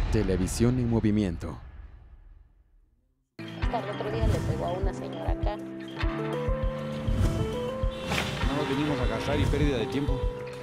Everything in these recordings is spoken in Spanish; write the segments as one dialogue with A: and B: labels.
A: Televisión en movimiento.
B: Hasta el otro día le pegó a una señora acá.
C: No nos venimos a agarrar y pérdida de tiempo.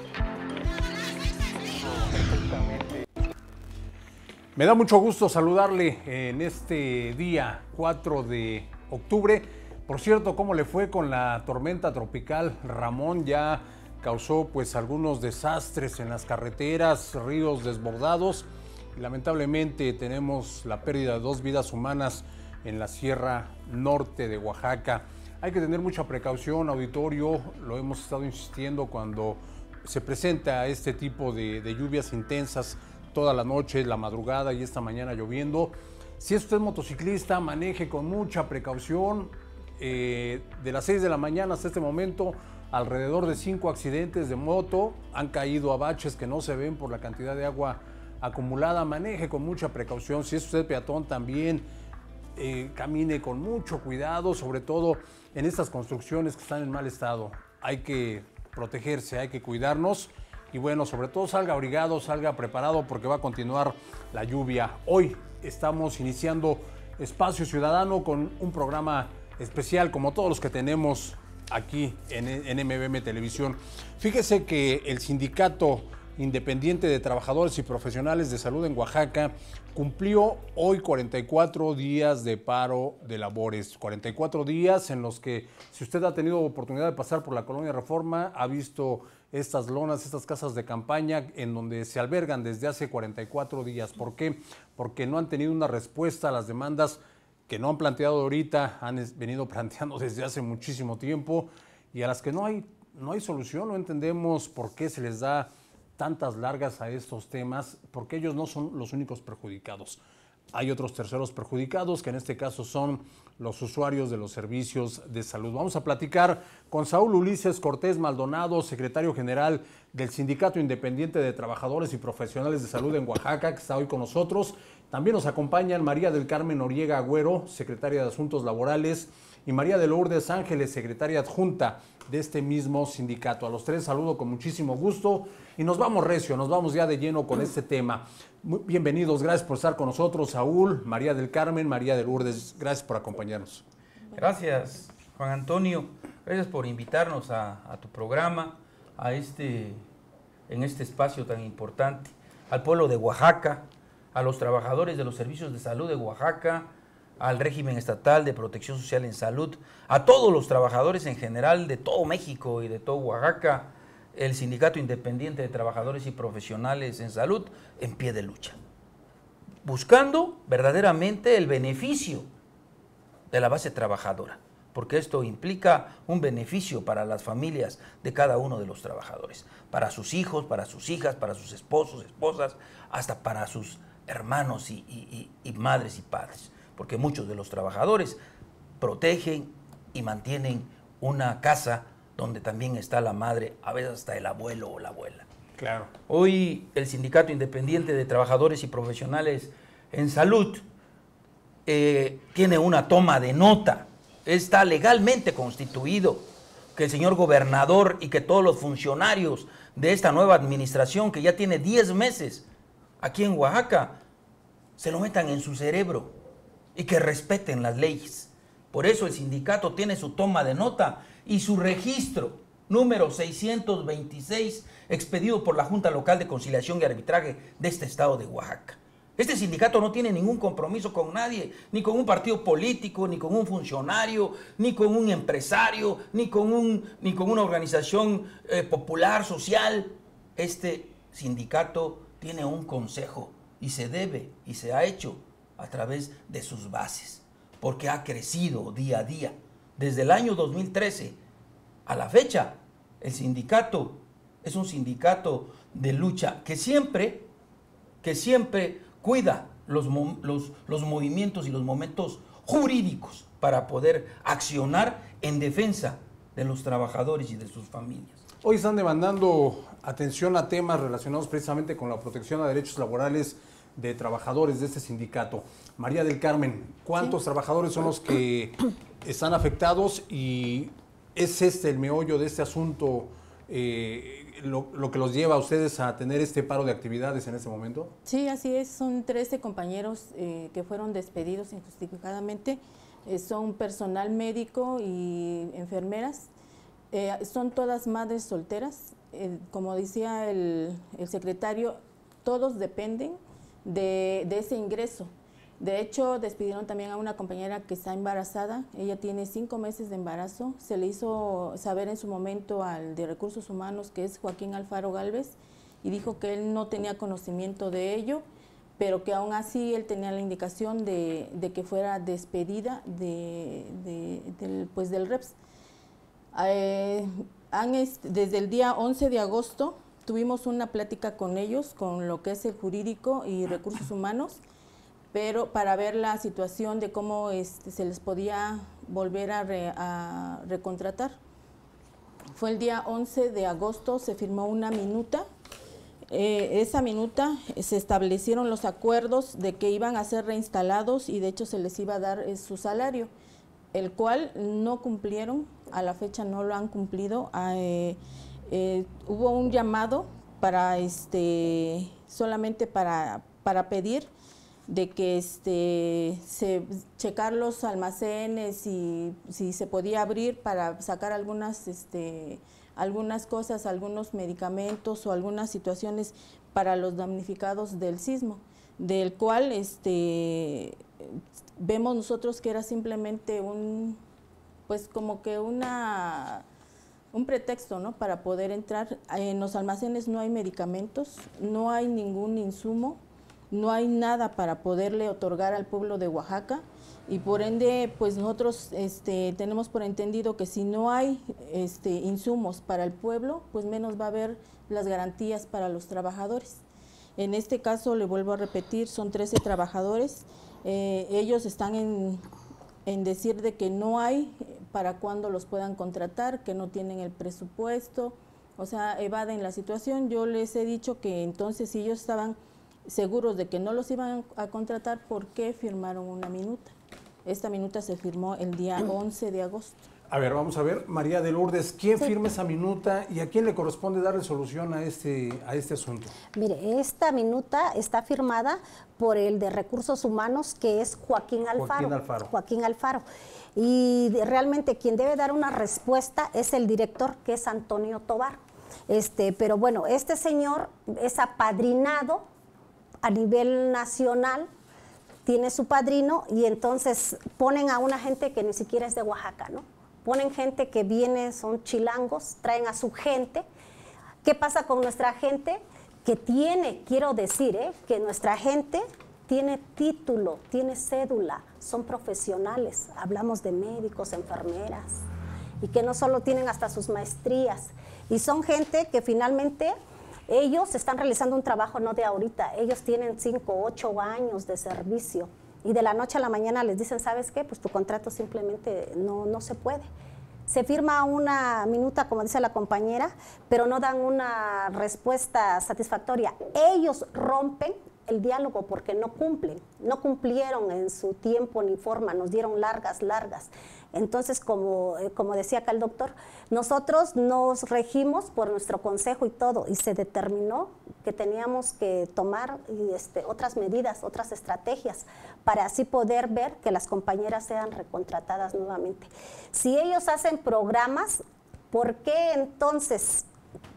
D: Me da mucho gusto saludarle en este día 4 de octubre. Por cierto, ¿cómo le fue con la tormenta tropical Ramón? Ya causó pues algunos desastres en las carreteras, ríos desbordados. Y lamentablemente tenemos la pérdida de 2 vidas humanas en la Sierra Norte de Oaxaca. Hay que tener mucha precaución, auditorio, lo hemos estado insistiendo cuando se presenta este tipo de lluvias intensas toda la noche, la madrugada y esta mañana lloviendo. Si es usted motociclista, maneje con mucha precaución. De las 6 de la mañana hasta este momento, alrededor de 5 accidentes de moto han caído a baches que no se ven por la cantidad de agua acumulada. Maneje con mucha precaución. Si es usted peatón también, camine con mucho cuidado, sobre todo en estas construcciones que están en mal estado. Hay que protegerse, hay que cuidarnos y bueno, sobre todo salga abrigado, salga preparado porque va a continuar la lluvia. Hoy estamos iniciando Espacio Ciudadano con un programa especial como todos los que tenemos aquí en MBM Televisión. Fíjese que el Sindicato Independiente de Trabajadores y Profesionales de Salud en Oaxaca cumplió hoy 44 días de paro de labores. 44 días en los que, si usted ha tenido oportunidad de pasar por la Colonia Reforma, ha visto estas lonas, estas casas de campaña en donde se albergan desde hace 44 días. ¿Por qué? Porque no han tenido una respuesta a las demandas que no han planteado ahorita, han venido planteando desde hace muchísimo tiempo y a las que no hay solución. No entendemos por qué se les da tantas largas a estos temas, porque ellos no son los únicos perjudicados. Hay otros terceros perjudicados, que en este caso son los usuarios de los servicios de salud. Vamos a platicar con Saúl Ulises Cortés Maldonado, secretario general del Sindicato Independiente de Trabajadores y Profesionales de Salud en Oaxaca, que está hoy con nosotros. También nos acompañan María del Carmen Noriega Agüero, secretaria de Asuntos Laborales, y María de Lourdes Ángeles, secretaria adjunta de este mismo sindicato. A los tres saludo con muchísimo gusto y nos vamos recio, nos vamos ya de lleno con este tema. Muy bienvenidos, gracias por estar con nosotros, Saúl, María del Carmen, María de Lourdes, gracias por acompañarnos.
E: Gracias, Juan Antonio, gracias por invitarnos a tu programa, en este espacio tan importante, al pueblo de Oaxaca, a los trabajadores de los servicios de salud de Oaxaca, al régimen estatal de protección social en salud, a todos los trabajadores en general de todo México y de todo Oaxaca, el Sindicato Independiente de Trabajadores y Profesionales en Salud en pie de lucha, buscando verdaderamente el beneficio de la base trabajadora, porque esto implica un beneficio para las familias de cada uno de los trabajadores, para sus hijos, para sus hijas, para sus esposos, esposas, hasta para sus hermanos y madres y padres, porque muchos de los trabajadores protegen y mantienen una casa donde también está la madre, a veces hasta el abuelo o la abuela.
D: Claro.
E: Hoy el Sindicato Independiente de Trabajadores y Profesionales en Salud tiene una toma de nota, está legalmente constituido, que el señor gobernador y que todos los funcionarios de esta nueva administración, que ya tiene 10 meses aquí en Oaxaca, se lo metan en su cerebro y que respeten las leyes. Por eso el sindicato tiene su toma de nota y su registro número 626 expedido por la Junta Local de Conciliación y Arbitraje de este estado de Oaxaca. Este sindicato no tiene ningún compromiso con nadie, ni con un partido político, ni con un funcionario, ni con un empresario, ni con una organización popular, social. Este sindicato tiene un consejo y se debe y se ha hecho a través de sus bases, porque ha crecido día a día. Desde el año 2013 a la fecha, el sindicato es un sindicato de lucha que siempre cuida los movimientos y los momentos jurídicos para poder accionar en defensa de los trabajadores y de sus familias.
D: Hoy están demandando atención a temas relacionados precisamente con la protección a derechos laborales de trabajadores de este sindicato. María del Carmen, ¿cuántos trabajadores son los que están afectados y es el meollo de este asunto lo que los lleva a ustedes a tener este paro de actividades en este momento?
B: Sí, así es, son 13 compañeros que fueron despedidos injustificadamente, son personal médico y enfermeras, son todas madres solteras, como decía el secretario, todos dependen de ese ingreso. De hecho, despidieron también a una compañera que está embarazada, ella tiene 5 meses de embarazo, se le hizo saber en su momento al de Recursos Humanos, que es Joaquín Alfaro Gálvez, y dijo que él no tenía conocimiento de ello, pero que aún así él tenía la indicación de que fuera despedida del REPS. Desde el día 11 de agosto tuvimos una plática con ellos, con lo que es el jurídico y Recursos Humanos, pero para ver la situación de cómo se les podía volver a recontratar. Fue el día 11 de agosto, se firmó una minuta. Esa minuta se establecieron los acuerdos de que iban a ser reinstalados y de hecho se les iba a dar su salario, el cual no cumplieron, a la fecha no lo han cumplido. Hubo un llamado para solamente para pedir de que checar los almacenes y si se podía abrir para sacar algunas cosas, algunos medicamentos o algunas situaciones para los damnificados del sismo, del cual vemos nosotros que era simplemente un pretexto, ¿no?, para poder entrar. En los almacenes no hay medicamentos, no hay ningún insumo, no hay nada para poderle otorgar al pueblo de Oaxaca y por ende pues nosotros tenemos por entendido que si no hay insumos para el pueblo, pues menos va a haber las garantías para los trabajadores. En este caso, le vuelvo a repetir, son 13 trabajadores, ellos están en decir de que no hay para cuándo los puedan contratar, que no tienen el presupuesto, o sea, evaden la situación. Yo les he dicho que entonces si ellos estaban seguros de que no los iban a contratar, ¿por qué firmaron una minuta? Esta minuta se firmó el día 11 de agosto.
D: A ver, vamos a ver, María de Lourdes, ¿quién firma esa minuta y a quién le corresponde darle solución a este asunto?
F: Mire, esta minuta está firmada por el de Recursos Humanos, que es Joaquín Alfaro. Joaquín Alfaro. Y realmente quien debe dar una respuesta es el director, que es Antonio Tobar. Pero bueno, este señor es apadrinado a nivel nacional, tiene su padrino y entonces ponen a una gente que ni siquiera es de Oaxaca, ¿no? Ponen gente que viene, son chilangos, traen a su gente. ¿Qué pasa con nuestra gente? Que tiene, quiero decir, que nuestra gente tiene título, tiene cédula, son profesionales, hablamos de médicos, enfermeras, y que no solo tienen hasta sus maestrías, y son gente que finalmente ellos están realizando un trabajo no de ahorita, ellos tienen 5, 8 años de servicio y de la noche a la mañana les dicen, ¿sabes qué? Pues tu contrato simplemente no se puede. Se firma una minuta, como dice la compañera, pero no dan una respuesta satisfactoria. Ellos rompen el diálogo porque no cumplieron en su tiempo ni forma, nos dieron largas. Entonces, como decía acá el doctor, nosotros nos regimos por nuestro consejo y todo, y se determinó que teníamos que tomar otras medidas, otras estrategias, para así poder ver que las compañeras sean recontratadas nuevamente. Si ellos hacen programas, ¿por qué entonces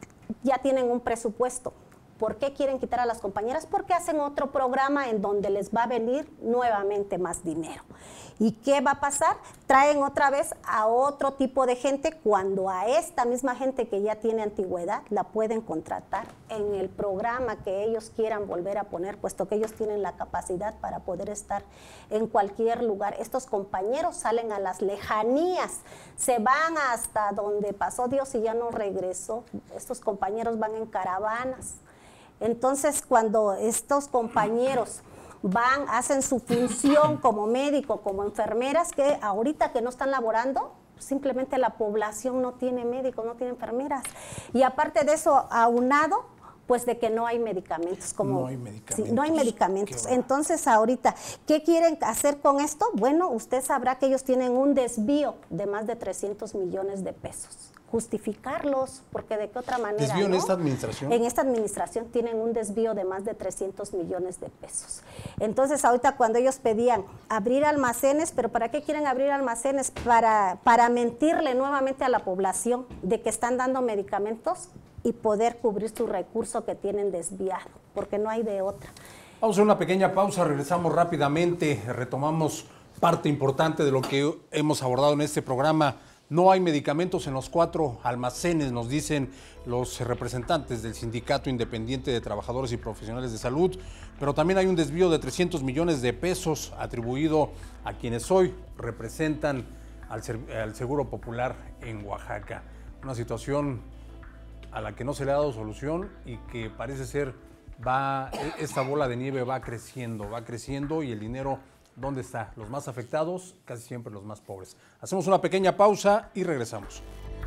F: ya tienen un presupuesto? ¿Por qué quieren quitar a las compañeras? Porque hacen otro programa en donde les va a venir nuevamente más dinero. ¿Y qué va a pasar? Traen otra vez a otro tipo de gente, cuando a esta misma gente que ya tiene antigüedad la pueden contratar en el programa que ellos quieran volver a poner, puesto que ellos tienen la capacidad para poder estar en cualquier lugar. Estos compañeros salen a las lejanías, se van hasta donde pasó Dios y ya no regresó. Estos compañeros van en caravanas. Entonces, cuando estos compañeros hacen su función como médico, como enfermeras, que ahorita que no están laborando, simplemente la población no tiene médicos, no tiene enfermeras. Y aparte de eso, aunado, pues de que no hay medicamentos. No hay medicamentos. Sí, no hay medicamentos. Entonces, ahorita, ¿qué quieren hacer con esto? Bueno, usted sabrá que ellos tienen un desvío de más de 300 millones de pesos. justificarlos, porque de qué otra manera.
D: ¿Desvío en
F: ¿no?
D: esta administración?
F: En esta administración tienen un desvío de más de 300 millones de pesos. Entonces, ahorita cuando ellos pedían abrir almacenes, ¿pero para qué quieren abrir almacenes? Para mentirle nuevamente a la población de que están dando medicamentos y poder cubrir su recurso que tienen desviado, porque no hay de otra.
D: Vamos a hacer una pequeña pausa, regresamos rápidamente, retomamos parte importante de lo que hemos abordado en este programa. No hay medicamentos en los 4 almacenes, nos dicen los representantes del Sindicato Independiente de Trabajadores y Profesionales de Salud, pero también hay un desvío de 300 millones de pesos atribuido a quienes hoy representan al Seguro Popular en Oaxaca. Una situación a la que no se le ha dado solución y que parece ser esta bola de nieve va creciendo y el dinero, ¿dónde está? Los más afectados, casi siempre los más pobres. Hacemos una pequeña pausa y regresamos.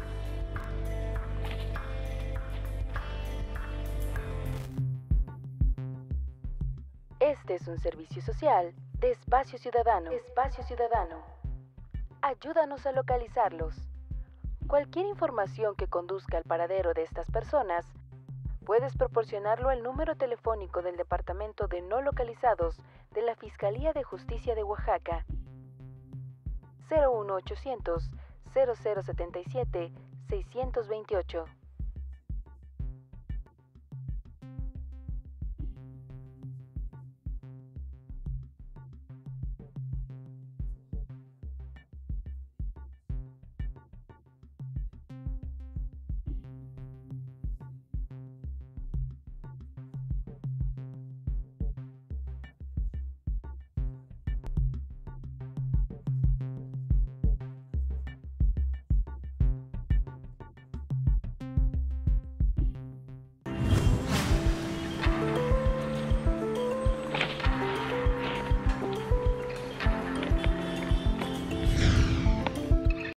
G: Este es un servicio social de Espacio Ciudadano. Espacio Ciudadano. Ayúdanos a localizarlos. Cualquier información que conduzca al paradero de estas personas, puedes proporcionarlo al número telefónico del Departamento de No Localizados de la Fiscalía de Justicia de Oaxaca, 01800 0077 628.